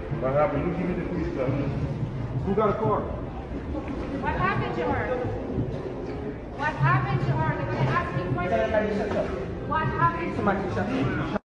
What happened? You give me the keys, sir. Who got a car? What happened to her? What happened to her? They're going to ask you questions. What happened to her?